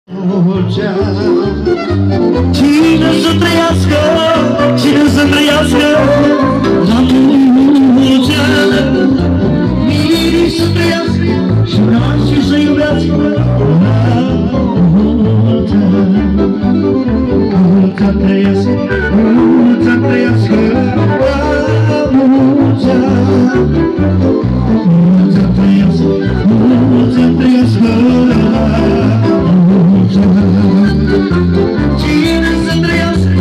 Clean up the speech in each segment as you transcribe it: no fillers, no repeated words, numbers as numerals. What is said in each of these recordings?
Cine să trăiască, cine să trăiască la mulți ani, miri să trăiască și nașii să iubească la mulți ani. Mulți ani trăiască, mulți ani trăiască la mulți ani. Mulți ani trăiască, mulți ani trăiască la mulți ani. Cine să trăiască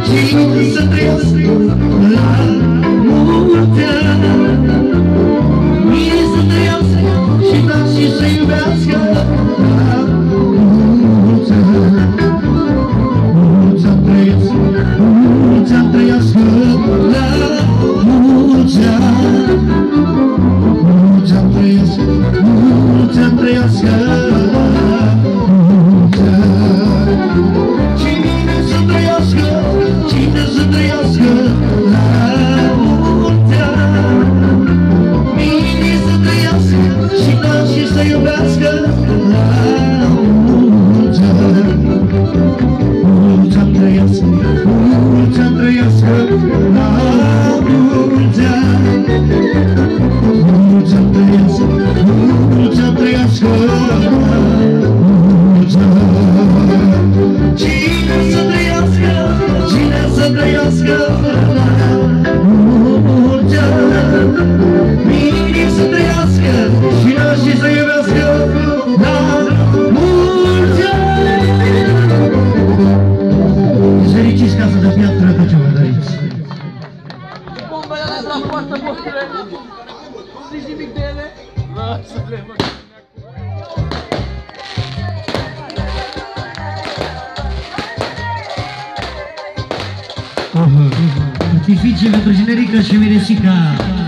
la mulți ani, mie să trăiască și nașii să iubească la mulți ani. Mulți ani trăiască, mulți ani trăiască la mulți ani. Mulți ani trăiască, mulți ani trăiască la mulți ani. Cine să trăiască la mulți ani, mine să trăiască și nașii să iubească la mulți ani. Mulți ani trăiască, mulți ani trăiască la mulți ani. Mulți ani trăiască, mulți ani trăiască la mulți ani. Cine să trăiască la mulți ani, mine să trăiască și nașii să iubească la mulți ani. Fericiți casă de piatră pe ce vă doriți. Bombele alea de la poartă, bostule! Nu zici nimic de ele? Lasă-le, mă! Notifice pentru generică și Miresica.